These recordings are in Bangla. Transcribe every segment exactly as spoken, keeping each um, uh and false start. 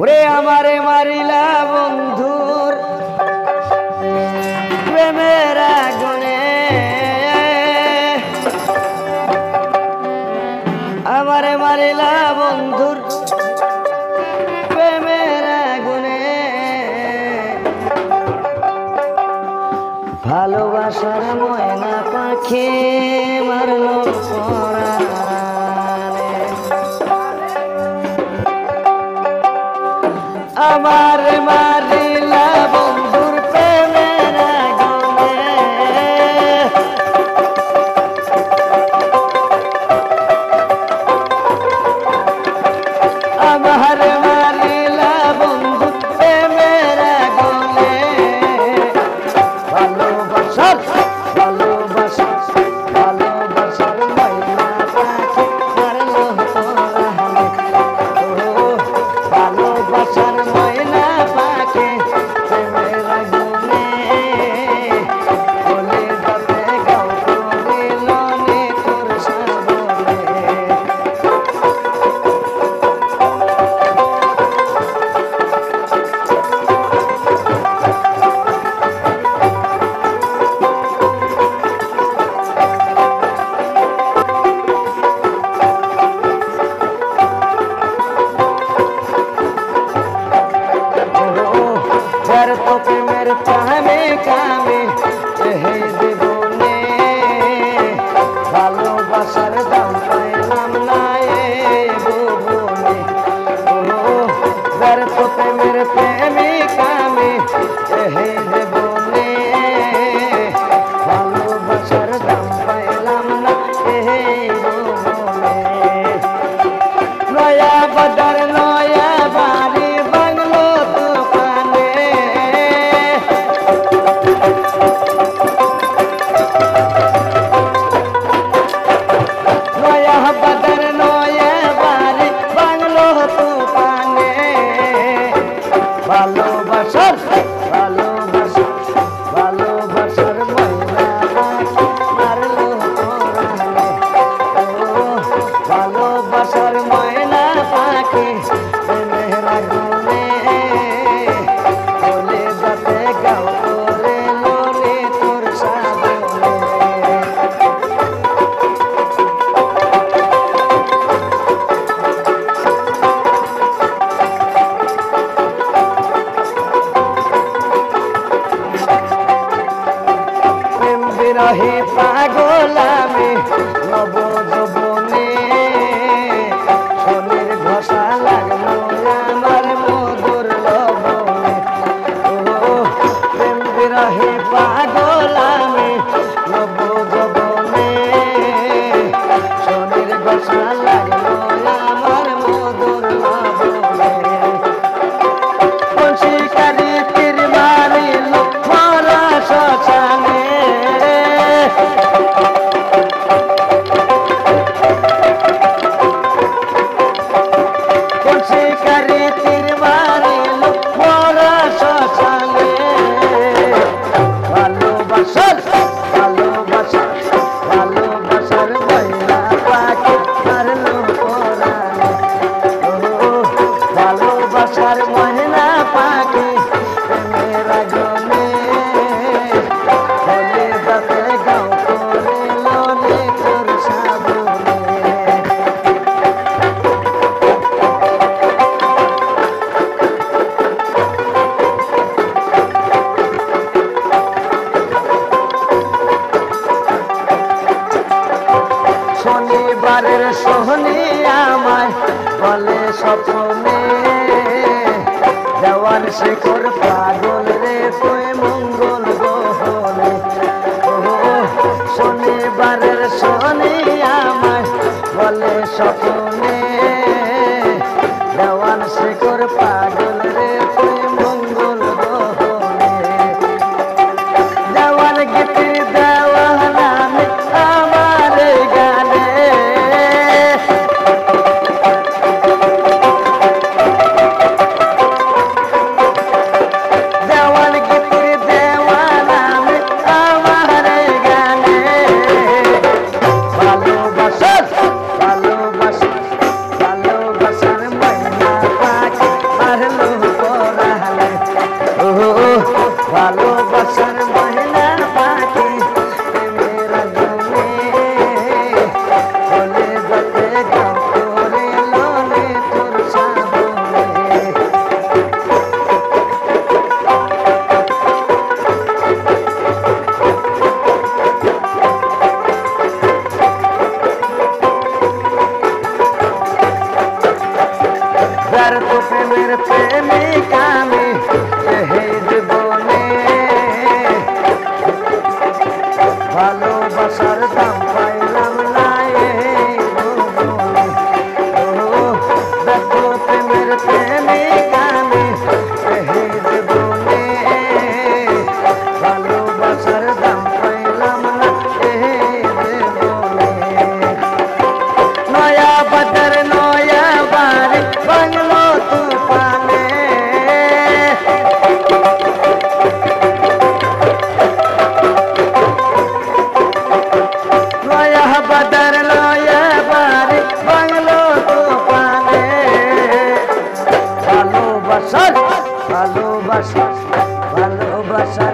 ওরে আমারে মারিলা বন্ধুর প্রেমের আগুনে, আমারে মারিলা বন্ধুর প্রেমের আগুনে, ভালোবাসার ময়না পাখি মারলো পরাণে। আমার মারিলা বন্ধুর প্রেমের আগুনে, আমার মারিলা বন্ধুর প্রেমের আগুনে, ভালোবাসার ভালোবাসার ভালোবাসার ময়না পাখি মারলো পরাণে। ও ভালোবাসার ময়না পাখি প্রেমের আগুনে, বলে যাতে গাও করিল নিঠুর সাবলে। तो प्रेमेर कामे कामे हे জীবনে, ভালোবাসার দাম পাইলাম না এ ভুবনে। ও ব্যর্থ প্রেমের প্রেমে কামে হে জীবনে, ভালোবাসার দাম পাইলাম না এ ভুবনে। নয়া বাজার নয়া বাড়ি বাংলো তুফানে, নয়া বাজার নয়া বাড়ি বাংলো তুফানে, ভালোবাসার ভালোবাসার ভালোবাসার ময়না পাখি মারলো পরাণে। ও ভালোবাসার ময়না পাখি প্রেমের আগুনে, বলে যাতে গাও করিল নিঠুর সাবলে। প্রেম বিরহী পাগল আমি নব যৌবনে, শনির ঘষা লাগলো আমার মধুর লবণে। ও প্রেম বিরহী পাগল আমি নব যৌবনে, শনির ঘষা লাগলো আমার মধুর লবণে। বংশীকারী তীর মারিল মরা শ্মশানে, বংশীকারী তীর মারিল মরা শ্মশানে, ভালোবাসার ভালোবাসার ভালোবাসার ময়না পাখি মারলো পরাণে। ও ভালোবাসার ময়না পাখি প্রেমের আগুনে, বলে যাতে গাও করিল নিঠুর সাবলে। শনিবারের সোহনি আমায় বলে স্বপ্নে, দেওয়ান শেখর পাগল রে তুই মঙ্গল গ্রহণে। ও শনিবারের সোহনি আমায় বলে স্বপ্নে, দেওয়ান শেখর পাগল রে তুই মঙ্গল গ্রহণে। দেওয়ান গীতি দেওয়ান আমি আমার গানে, দেওয়ান গীতি দেওয়ান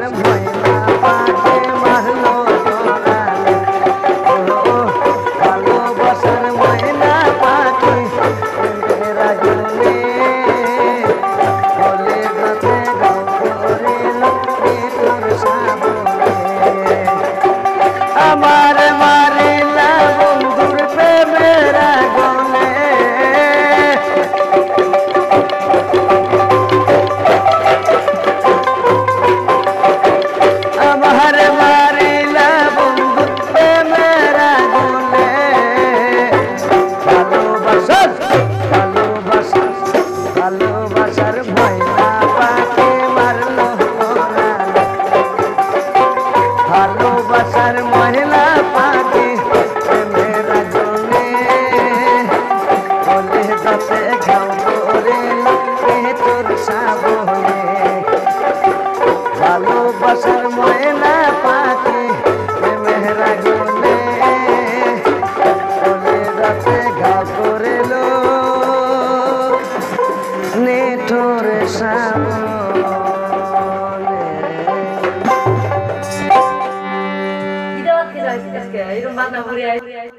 ময়না পাখি মারলো জোড়ালে ও ভালোবাসার ময়না পাখি প্রেমের আগুনে বলে গাছে গাও করে তোর সাবনে আমার মারিলা বন্ধুর প্রেমের আগুনে আমার মারিলা বন্ধুর প্রেমের আগুনে ভালোবাসার ভালোবাসার ভালোবাসার ময়না পাখি মারলো জোড়ালে ভালোবাসার মহিলা পাখি প্রেমের আগুনে বলে গাছে ঘাও করে তোর সাবনে ভালোবাসার মহিলা পাখি প্রেমের আগুনে বলে গাছে ঘাও করে নিঠুর সাবনে 이대와 계좌 있을게. 이런 만나 우리 아이.